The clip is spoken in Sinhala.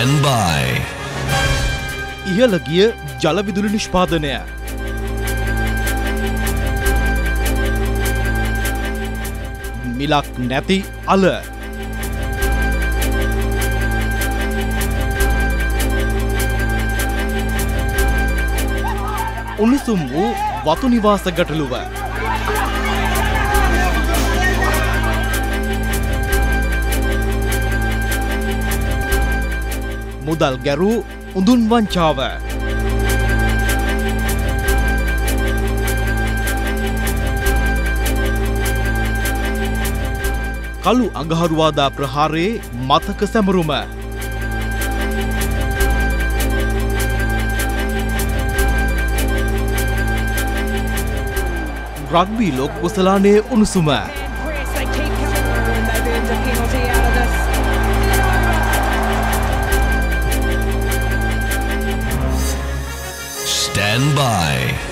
Stand by. ඉහළ ගිය ජල විදුලි නිෂ්පාදනය. මිලක් නැති අල. උණුසුම් වූ වතු නිවාස ගැටලුව. මුදල් ගැරූ උඳුන් වංචාව. කළු අඟහරුවාදා ප්‍රහාරයේ මතක සැමරුම. රග්බී ලෝක කුසලානයේ උණුසුම. Stand by.